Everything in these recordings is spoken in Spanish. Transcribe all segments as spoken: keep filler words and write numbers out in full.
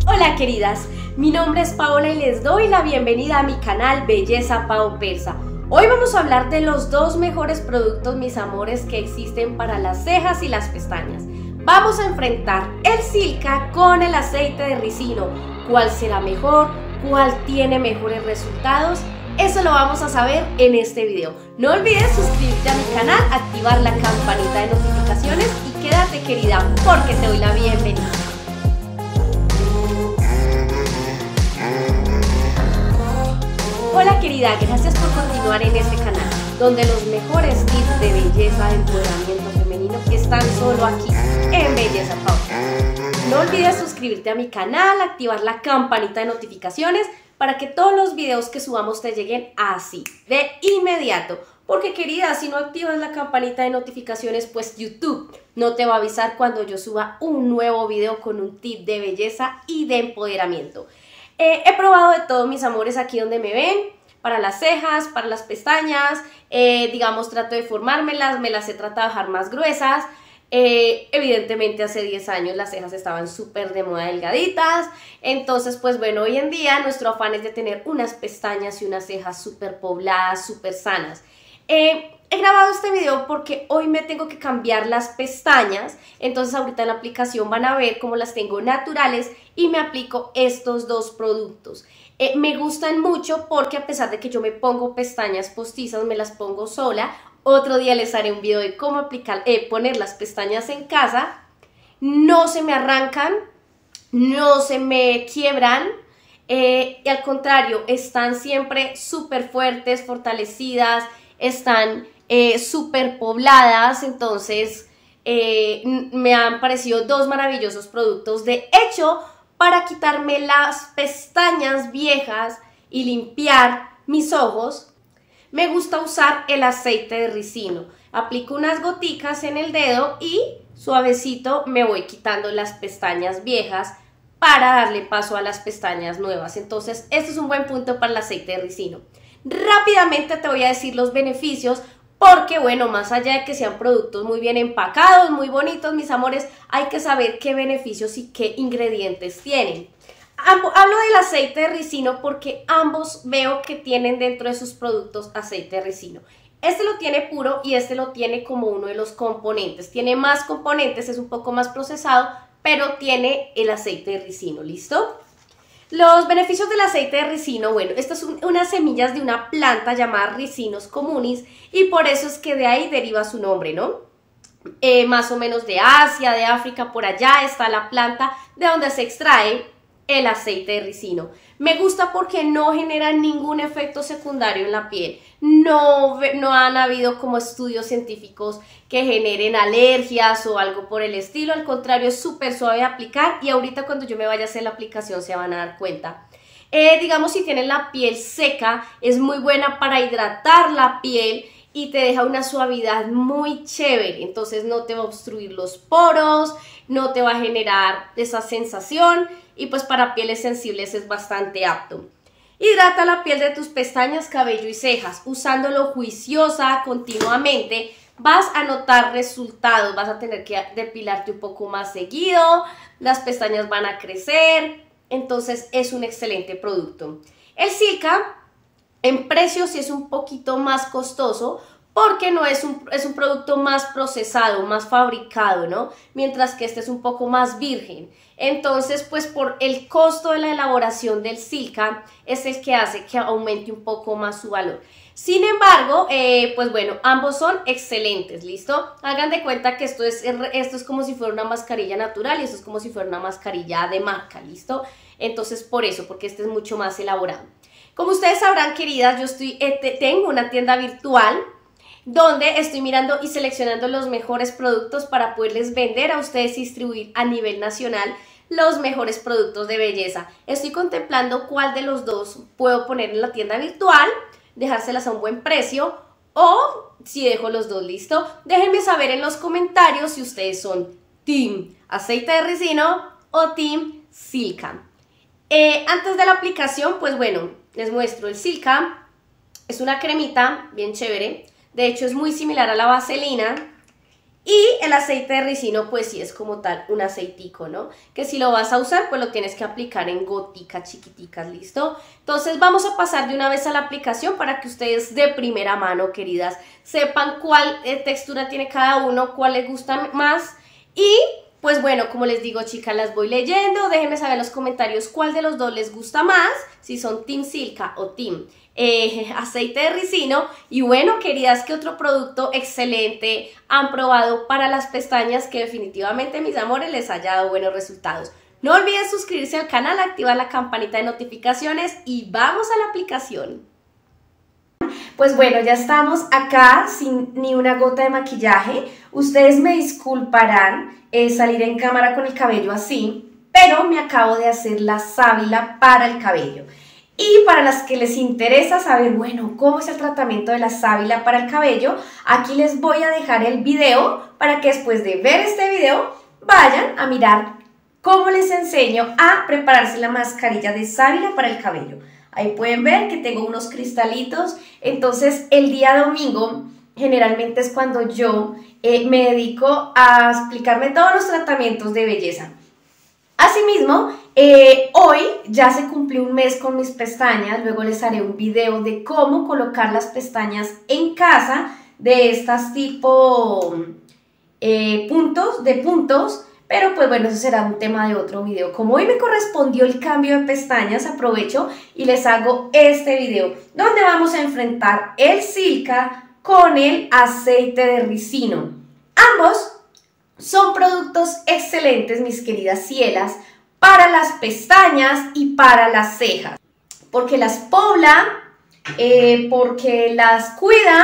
Hola queridas, mi nombre es Paola y les doy la bienvenida a mi canal Belleza Pao Persa. Hoy vamos a hablar de los dos mejores productos, mis amores, que existen para las cejas y las pestañas. Vamos a enfrentar el Silka con el aceite de ricino. ¿Cuál será mejor? ¿Cuál tiene mejores resultados? Eso lo vamos a saber en este video. No olvides suscribirte a mi canal, activar la campanita de notificaciones y quédate, querida, porque te doy la bienvenida. Hola querida, gracias por continuar en este canal, donde los mejores tips de belleza, de empoderamiento femenino están solo aquí, en Belleza Pao. No olvides suscribirte a mi canal, activar la campanita de notificaciones para que todos los videos que subamos te lleguen así, de inmediato. Porque querida, si no activas la campanita de notificaciones, pues YouTube no te va a avisar cuando yo suba un nuevo video con un tip de belleza y de empoderamiento. Eh, he probado de todo, mis amores, aquí donde me ven, para las cejas, para las pestañas, eh, digamos, trato de formármelas, me las he tratado de dejar más gruesas. Eh, evidentemente hace diez años las cejas estaban súper de moda delgaditas, entonces pues bueno, hoy en día nuestro afán es de tener unas pestañas y unas cejas súper pobladas, súper sanas. Eh, he grabado este video porque hoy me tengo que cambiar las pestañas, entonces ahorita en la aplicación van a ver cómo las tengo naturales y me aplico estos dos productos. Eh, me gustan mucho porque a pesar de que yo me pongo pestañas postizas, me las pongo sola. Otro día les haré un video de cómo aplicar, eh, poner las pestañas en casa. No se me arrancan, no se me quiebran, eh, y al contrario, están siempre súper fuertes, fortalecidas, están eh, súper pobladas. Entonces eh, me han parecido dos maravillosos productos. De hecho, para quitarme las pestañas viejas y limpiar mis ojos, me gusta usar el aceite de ricino. Aplico unas goticas en el dedo y suavecito me voy quitando las pestañas viejas para darle paso a las pestañas nuevas. Entonces, este es un buen punto para el aceite de ricino. Rápidamente te voy a decir los beneficios porque, bueno, más allá de que sean productos muy bien empacados, muy bonitos, mis amores, hay que saber qué beneficios y qué ingredientes tienen. Hablo del aceite de ricino porque ambos veo que tienen dentro de sus productos aceite de ricino. Este lo tiene puro y este lo tiene como uno de los componentes. Tiene más componentes, es un poco más procesado, pero tiene el aceite de ricino, ¿listo? Los beneficios del aceite de ricino, bueno, estas son unas semillas de una planta llamada Ricinus communis y por eso es que de ahí deriva su nombre, ¿no? Eh, más o menos de Asia, de África, por allá está la planta de donde se extrae el aceite de ricino. Me gusta porque no genera ningún efecto secundario en la piel. No, no han habido como estudios científicos que generen alergias o algo por el estilo. Al contrario, es súper suave de aplicar y ahorita cuando yo me vaya a hacer la aplicación se van a dar cuenta. Eh, digamos, si tienen la piel seca, es muy buena para hidratar la piel y te deja una suavidad muy chévere. Entonces no te va a obstruir los poros, no te va a generar esa sensación y pues para pieles sensibles es bastante apto. Hidrata la piel de tus pestañas, cabello y cejas. Usándolo juiciosa continuamente vas a notar resultados, vas a tener que depilarte un poco más seguido, las pestañas van a crecer, entonces es un excelente producto. El Silka en precio sí es un poquito más costoso porque no es un, es un producto más procesado, más fabricado, ¿no? Mientras que este es un poco más virgen. Entonces, pues por el costo de la elaboración del Silka es el que hace que aumente un poco más su valor. Sin embargo, eh, pues bueno, ambos son excelentes, ¿listo? Hagan de cuenta que esto es, esto es como si fuera una mascarilla natural y esto es como si fuera una mascarilla de marca, ¿listo? Entonces, por eso, porque este es mucho más elaborado. Como ustedes sabrán, queridas, yo estoy, eh, tengo una tienda virtual donde estoy mirando y seleccionando los mejores productos para poderles vender a ustedes y distribuir a nivel nacional los mejores productos de belleza. Estoy contemplando cuál de los dos puedo poner en la tienda virtual, dejárselas a un buen precio o si dejo los dos, ¿listo? Déjenme saber en los comentarios si ustedes son team aceite de ricino o team Silka. Eh, antes de la aplicación, pues bueno, les muestro el Silka. Es una cremita bien chévere. De hecho, es muy similar a la vaselina Y el aceite de ricino pues sí es como tal un aceitico, ¿no? Que si lo vas a usar pues lo tienes que aplicar en goticas chiquiticas, ¿listo? Entonces vamos a pasar de una vez a la aplicación para que ustedes de primera mano, queridas, sepan cuál eh, textura tiene cada uno, cuál les gusta más. Y pues bueno, como les digo, chicas, las voy leyendo. Déjenme saber en los comentarios cuál de los dos les gusta más, si son Team Silka o Team eh, aceite de ricino. Y bueno, queridas, ¿qué otro producto excelente han probado para las pestañas que definitivamente, mis amores, les haya dado buenos resultados? No olviden suscribirse al canal, activar la campanita de notificaciones y vamos a la aplicación. Pues bueno, ya estamos acá sin ni una gota de maquillaje. Ustedes me disculparán eh, salir en cámara con el cabello así, pero me acabo de hacer la sábila para el cabello. Y para las que les interesa saber, bueno, cómo es el tratamiento de la sábila para el cabello, aquí les voy a dejar el video para que después de ver este video vayan a mirar cómo les enseño a prepararse la mascarilla de sábila para el cabello. Ahí pueden ver que tengo unos cristalitos. Entonces el día domingo generalmente es cuando yo eh, me dedico a explicarme todos los tratamientos de belleza. Asimismo, eh, hoy ya se cumplió un mes con mis pestañas. Luego les haré un video de cómo colocar las pestañas en casa, de estas tipo eh, puntos, de puntos. Pero pues bueno, eso será un tema de otro video. Como hoy me correspondió el cambio de pestañas, aprovecho y les hago este video donde vamos a enfrentar el Silka con el aceite de ricino. Ambos son productos excelentes, mis queridas cielas, para las pestañas y para las cejas. Porque las pobla, eh, porque las cuida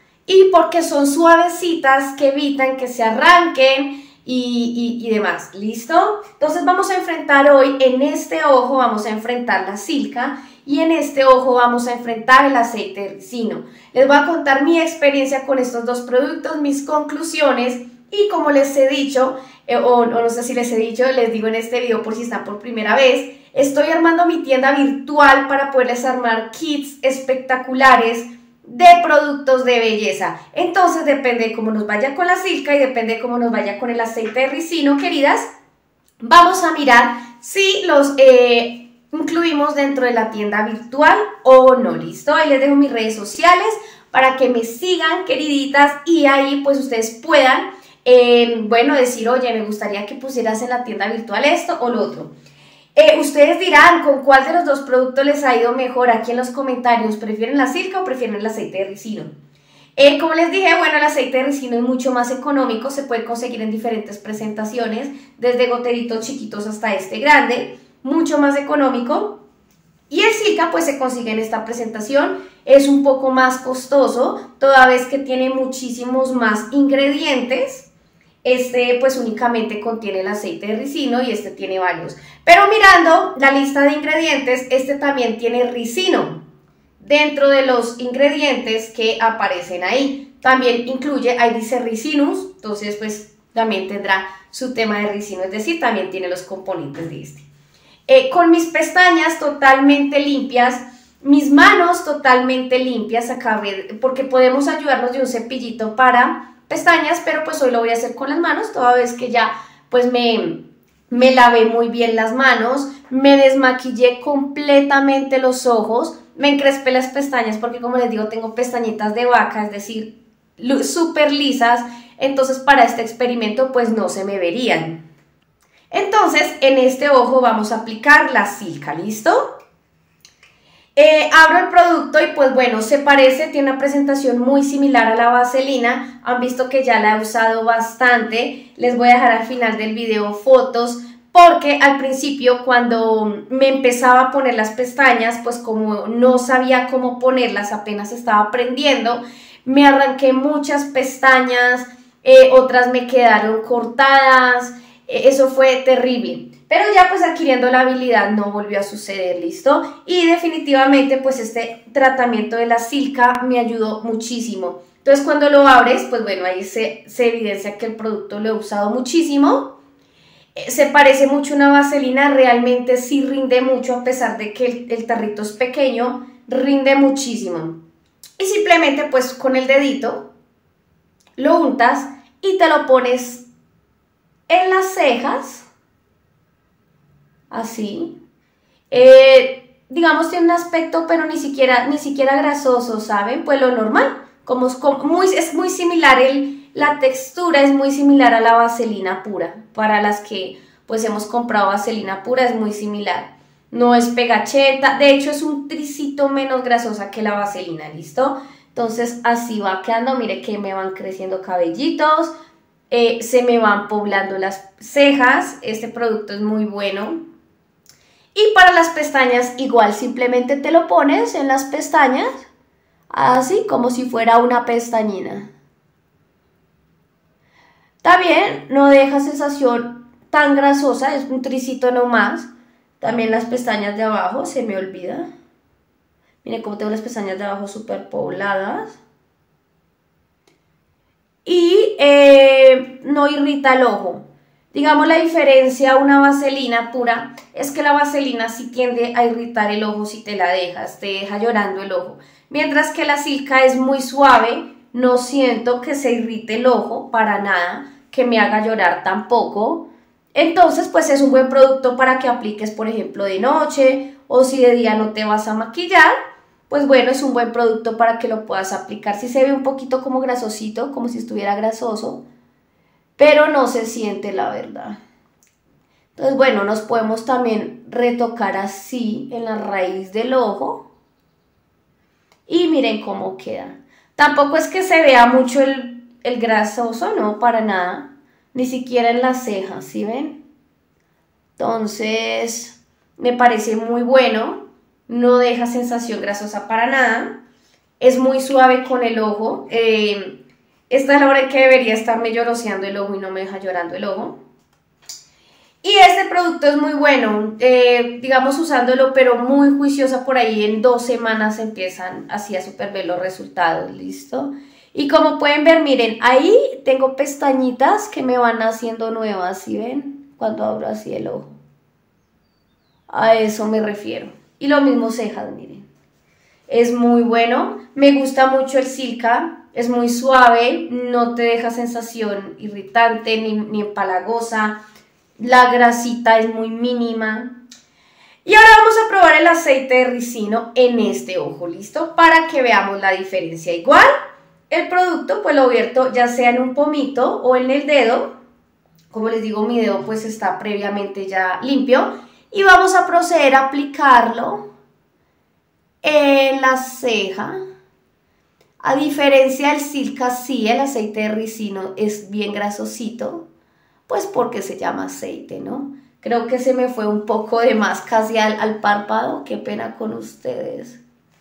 y porque son suavecitas que evitan que se arranquen. Y, y, y demás, ¿listo? Entonces vamos a enfrentar hoy, en este ojo vamos a enfrentar la Silka y en este ojo vamos a enfrentar el aceite de ricino. Les voy a contar mi experiencia con estos dos productos, mis conclusiones y como les he dicho, eh, o, o no sé si les he dicho, les digo en este video por si están por primera vez, estoy armando mi tienda virtual para poderles armar kits espectaculares de productos de belleza. Entonces depende de cómo nos vaya con la Silka y depende de cómo nos vaya con el aceite de ricino, queridas, vamos a mirar si los eh, incluimos dentro de la tienda virtual o no, ¿listo? Ahí les dejo mis redes sociales para que me sigan, queriditas, y ahí pues ustedes puedan, eh, bueno, decir, oye, me gustaría que pusieras en la tienda virtual esto o lo otro. Eh, ustedes dirán con cuál de los dos productos les ha ido mejor. Aquí en los comentarios, ¿prefieren la Silka o prefieren el aceite de ricino? Eh, como les dije, bueno, el aceite de ricino es mucho más económico, se puede conseguir en diferentes presentaciones, desde goteritos chiquitos hasta este grande, mucho más económico. Y el Silka pues se consigue en esta presentación, es un poco más costoso, toda vez que tiene muchísimos más ingredientes. Este pues únicamente contiene el aceite de ricino y este tiene varios. Pero mirando la lista de ingredientes, este también tiene ricino dentro de los ingredientes que aparecen ahí. También incluye, ahí dice ricinus, entonces pues también tendrá su tema de ricino, es decir, también tiene los componentes de este. Eh, con mis pestañas totalmente limpias, mis manos totalmente limpias, acabé, porque podemos ayudarnos de un cepillito para pestañas, pero pues hoy lo voy a hacer con las manos, toda vez que ya pues me, me lavé muy bien las manos, me desmaquillé completamente los ojos, me encrespé las pestañas porque como les digo tengo pestañitas de vaca, es decir, súper lisas, entonces para este experimento pues no se me verían. Entonces en este ojo vamos a aplicar la Silka, ¿listo? Eh, abro el producto y pues bueno, se parece, tiene una presentación muy similar a la vaselina. Han visto que ya la he usado bastante. Les voy a dejar al final del video fotos porque al principio cuando me empezaba a poner las pestañas, pues como no sabía cómo ponerlas, apenas estaba aprendiendo, me arranqué muchas pestañas, eh, otras me quedaron cortadas, eh, eso fue terrible. Pero ya pues adquiriendo la habilidad no volvió a suceder, ¿listo? Y definitivamente pues este tratamiento de la Silka me ayudó muchísimo. Entonces cuando lo abres, pues bueno, ahí se, se evidencia que el producto lo he usado muchísimo. Eh, se parece mucho a una vaselina, realmente sí rinde mucho a pesar de que el, el tarrito es pequeño, rinde muchísimo. Y simplemente pues con el dedito lo untas y te lo pones en las cejas, así. Eh, digamos tiene un aspecto pero ni siquiera, ni siquiera grasoso, ¿saben? Pues lo normal, como es, como muy, es muy similar, el, la textura es muy similar a la vaselina pura. Para las que pues hemos comprado vaselina pura es muy similar. No es pegachenta, de hecho es un tricito menos grasosa que la vaselina, ¿listo? Entonces así va quedando, mire que me van creciendo cabellitos, eh, se me van poblando las cejas, este producto es muy bueno. Y para las pestañas igual, simplemente te lo pones en las pestañas, así como si fuera una pestañina. Está bien, no deja sensación tan grasosa, es un tricito nomás. También las pestañas de abajo, se me olvida. Miren cómo tengo las pestañas de abajo súper pobladas. Y eh, no irrita el ojo. Digamos la diferencia a una vaselina pura es que la vaselina sí tiende a irritar el ojo si te la dejas, te deja llorando el ojo. Mientras que la Silka es muy suave, no siento que se irrite el ojo para nada, que me haga llorar tampoco. Entonces pues es un buen producto para que apliques por ejemplo de noche o si de día no te vas a maquillar. Pues bueno, es un buen producto para que lo puedas aplicar. Si se ve un poquito como grasosito, como si estuviera grasoso, pero no se siente la verdad. Entonces, bueno, nos podemos también retocar así en la raíz del ojo. Y miren cómo queda. Tampoco es que se vea mucho el, el grasoso, no, para nada. Ni siquiera en las cejas, ¿sí ven? Entonces, me parece muy bueno. No deja sensación grasosa para nada. Es muy suave con el ojo. Eh... Esta es la hora en que debería estarme lloroseando el ojo y no me deja llorando el ojo. Y este producto es muy bueno, eh, digamos usándolo, pero muy juiciosa por ahí. En dos semanas empiezan así a super ver los resultados, ¿listo? Y como pueden ver, miren, ahí tengo pestañitas que me van haciendo nuevas, ¿sí ven? Cuando abro así el ojo. A eso me refiero. Y lo mismo cejas, miren. Es muy bueno, me gusta mucho el Silka. Es muy suave, no te deja sensación irritante ni, ni empalagosa. La grasita es muy mínima. Y ahora vamos a probar el aceite de ricino en este ojo, ¿listo? Para que veamos la diferencia. Igual, el producto pues lo vierto ya sea en un pomito o en el dedo. Como les digo, mi dedo pues está previamente ya limpio. Y vamos a proceder a aplicarlo en la ceja. A diferencia del Silka, sí, el aceite de ricino es bien grasosito, pues porque se llama aceite, ¿no? Creo que se me fue un poco de más casi al, al párpado, qué pena con ustedes.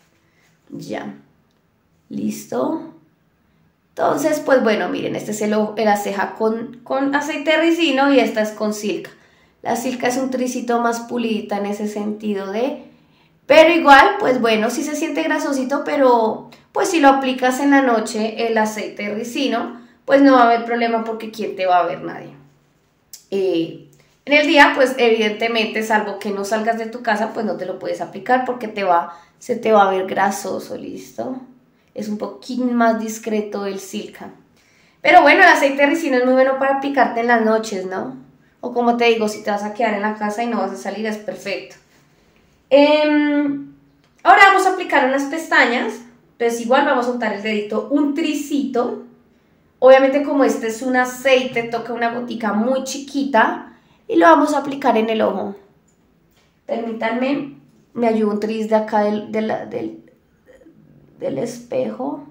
Ya, ¿listo? Entonces, pues bueno, miren, este es el, la ceja con, con aceite de ricino y esta es con Silka. La Silka es un tricito más pulidita en ese sentido de... Pero igual, pues bueno, sí se siente grasosito, pero pues si lo aplicas en la noche, el aceite de ricino, pues no va a haber problema porque ¿quién te va a ver? Nadie. Eh, en el día, pues evidentemente, salvo que no salgas de tu casa, pues no te lo puedes aplicar porque te va, se te va a ver grasoso, ¿listo? Es un poquín más discreto el Silka. Pero bueno, el aceite de ricino es muy bueno para aplicarte en las noches, ¿no? O como te digo, si te vas a quedar en la casa y no vas a salir, es perfecto. Eh, ahora vamos a aplicar unas pestañas, entonces igual vamos a untar el dedito, un tricito. Obviamente como este es un aceite, toca una gotica muy chiquita y lo vamos a aplicar en el ojo. Permítanme, me ayuda un tris de acá del, del, del, del espejo.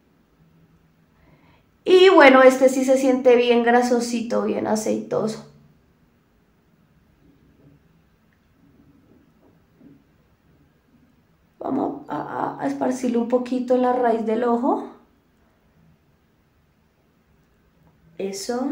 Y bueno, este sí se siente bien grasosito, bien aceitoso. Vamos a, a esparcirlo un poquito en la raíz del ojo. Eso.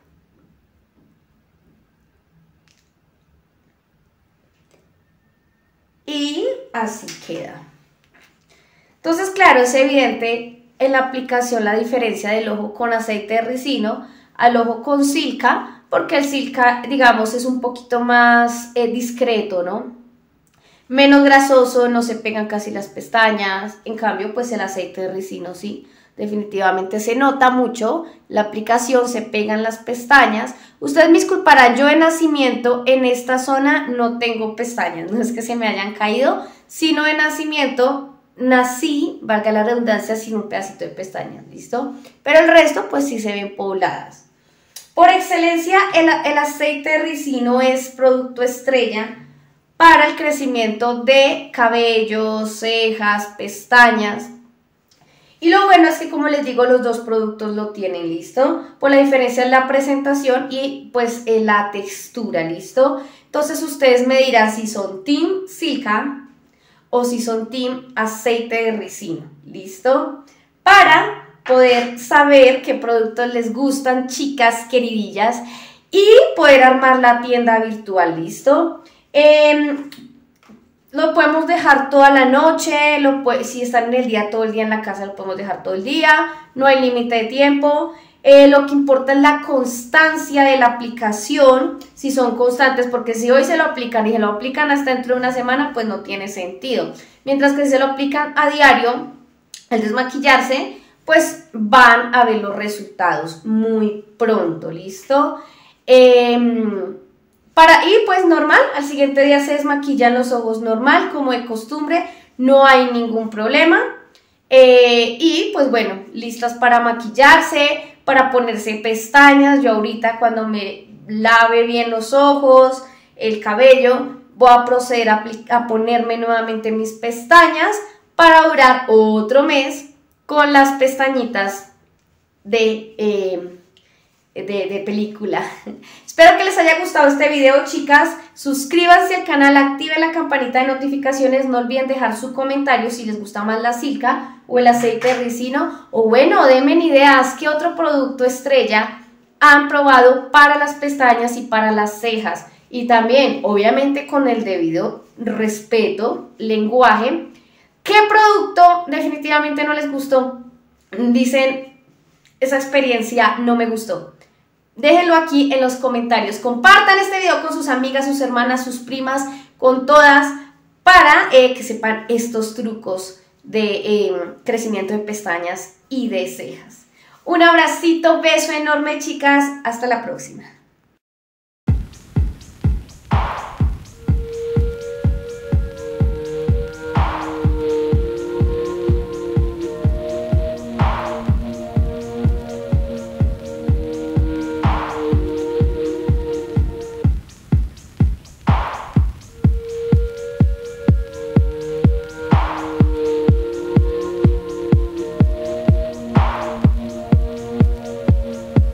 Y así queda. Entonces, claro, es evidente en la aplicación la diferencia del ojo con aceite de ricino al ojo con Silka, porque el Silka, digamos, es un poquito más eh, discreto, ¿no? Menos grasoso, no se pegan casi las pestañas. En cambio, pues el aceite de ricino sí, definitivamente se nota mucho, la aplicación se pega en las pestañas. Ustedes me disculparán, yo de nacimiento en esta zona no tengo pestañas, no es que se me hayan caído, sino de nacimiento nací, valga la redundancia, sin un pedacito de pestañas, ¿listo? Pero el resto pues sí se ven pobladas. Por excelencia, el, el aceite de ricino es producto estrella para el crecimiento de cabello, cejas, pestañas. Y lo bueno es que, como les digo, los dos productos lo tienen, ¿listo? Por la diferencia en la presentación y pues en la textura, ¿listo? Entonces ustedes me dirán si son Team Silka o si son Team aceite de ricino, ¿listo? Para poder saber qué productos les gustan, chicas queridillas, y poder armar la tienda virtual, ¿listo? Eh, lo podemos dejar toda la noche, lo puede, si están en el día, todo el día en la casa, lo podemos dejar todo el día, no hay límite de tiempo. Eh, lo que importa es la constancia de la aplicación, si son constantes, porque si hoy se lo aplican y se lo aplican hasta dentro de una semana, pues no tiene sentido. Mientras que si se lo aplican a diario, al desmaquillarse, pues van a ver los resultados muy pronto, ¿listo? Eh, Para, y pues normal, al siguiente día se desmaquillan los ojos normal, como de costumbre, no hay ningún problema. Eh, y pues bueno, listas para maquillarse, para ponerse pestañas. Yo ahorita cuando me lave bien los ojos, el cabello, voy a proceder a, a ponerme nuevamente mis pestañas para durar otro mes con las pestañitas de... Eh, De, de película. Espero que les haya gustado este video, chicas. Suscríbanse al canal, activen la campanita de notificaciones, no olviden dejar su comentario si les gusta más la Silka o el aceite de ricino, o bueno, denme ideas qué otro producto estrella han probado para las pestañas y para las cejas, y también obviamente con el debido respeto, lenguaje, qué producto definitivamente no les gustó, dicen esa experiencia no me gustó. Déjenlo aquí en los comentarios. Compartan este video con sus amigas, sus hermanas, sus primas, con todas, para eh, que sepan estos trucos de eh, crecimiento de pestañas y de cejas. Un abracito, beso enorme, chicas. Hasta la próxima.